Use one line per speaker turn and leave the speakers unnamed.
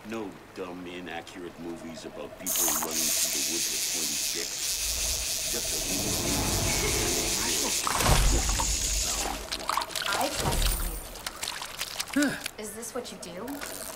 No dumb, inaccurate movies about people running through the woods at 26. Just a
I trust you. Is this what you do?